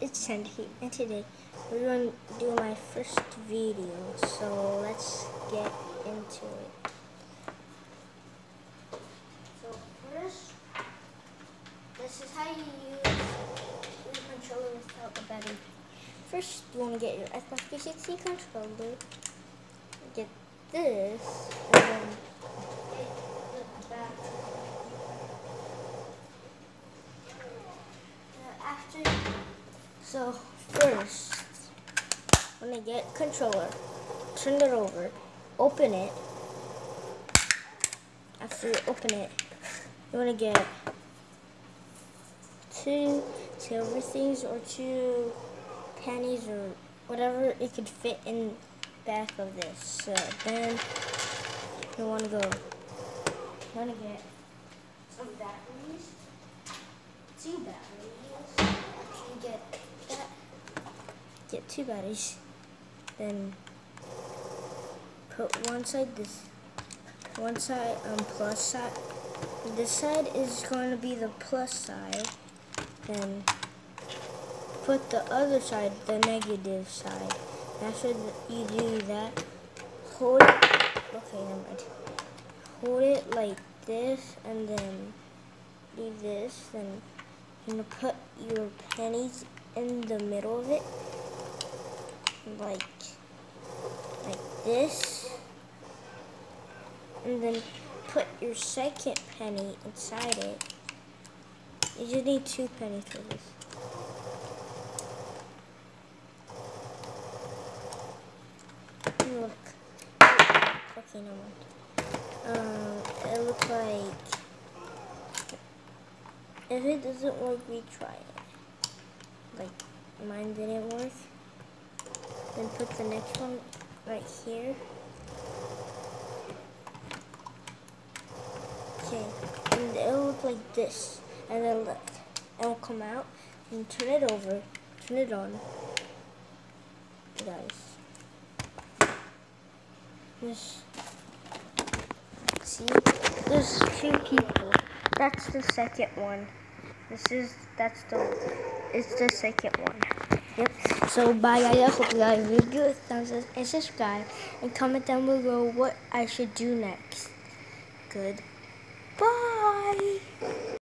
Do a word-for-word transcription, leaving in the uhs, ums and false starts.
it's Sandy, and today we're going to do my first video, so let's get into it. So first, this is how you use your controller without the battery. First, you want to get your Xbox three sixty controller, get this, and then get the battery. After, so first, when I get controller, turn it over, open it. After you open it, you want to get two silver things or two pennies or whatever it could fit in back of this. So then you want to go, you want to get some batteries, two batteries. After you get that, get two batteries. Then put one side this, one side um plus side. This side is going to be the plus side. Then put the other side, the negative side. After you do that, hold it. Okay, never mind. Hold it like this, and then do this. Then you're gonna put your pennies in the middle of it, like like this, and then put your second penny inside it. You just need two pennies for this. Look. Okay, no more. Um, it looks like, if it doesn't work, retry it. Like mine didn't work. Then put the next one right here. Okay, and it'll look like this. And then look, it'll come out and turn it over, turn it on. Guys, this, see, there's two people. That's the second one. This is, that's the, it's the second one. Yep. So bye guys, I hope you guys will give a thumbs up and subscribe and comment down below what I should do next. Good. Bye.